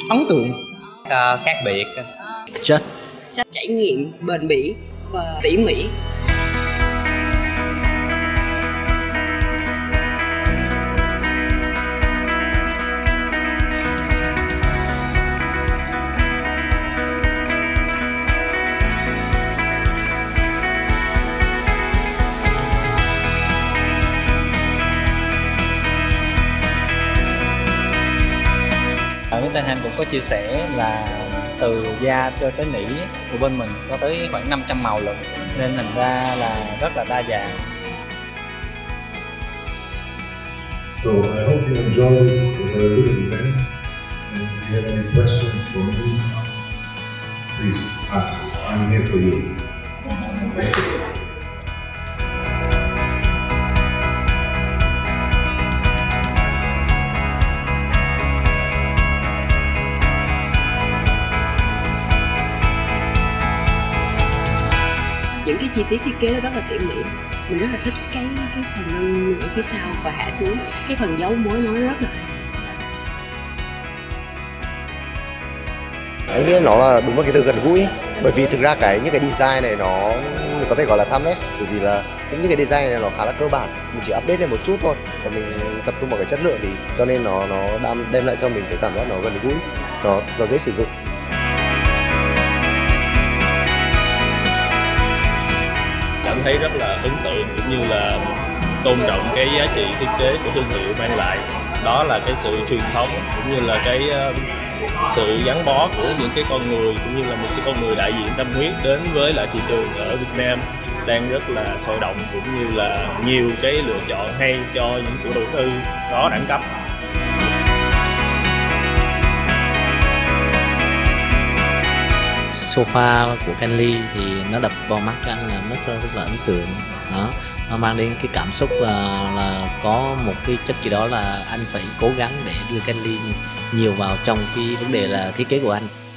ấn tượng, khác biệt, chất, trải nghiệm, bền bỉ và tỉ mỉ. Mr. Han cũng có chia sẻ là từ da cho tới nỉ của bên mình có tới khoảng 500 màu lận, nên thành ra là rất là đa dạng. So I hope you enjoy this good event, and if you have any questions for me, please ask. I'm here for you. Thank you. Những cái chi tiết thiết kế nó rất là tỉ mỉ. Mình rất là thích cái phần nâng ở phía sau và hạ xuống. Cái phần dấu mối nó rất là hay. Anh nghĩ nó là đúng là cái từ gần gũi, bởi vì thực ra những cái design này nó mình có thể gọi là timeless, bởi vì là những cái design này nó khá là cơ bản, mình chỉ update lên một chút thôi và mình tập trung vào cái chất lượng, thì cho nên nó đem lại cho mình cái cảm giác nó gần gũi, nó dễ sử dụng. Cảm thấy rất là ấn tượng cũng như là tôn trọng cái giá trị thiết kế của thương hiệu mang lại, đó là cái sự truyền thống cũng như là cái sự gắn bó của những cái con người, cũng như là một cái con người đại diện tâm huyết đến với lại thị trường ở Việt Nam đang rất là sôi động, cũng như là nhiều cái lựa chọn hay cho những chủ đầu tư có đẳng cấp. Sofa của Kenly thì nó đập vào mắt anh là rất là ấn tượng đó, nó mang đến cái cảm xúc là có một cái chất gì đó là anh phải cố gắng để đưa Kenly nhiều vào trong cái vấn đề là thiết kế của anh.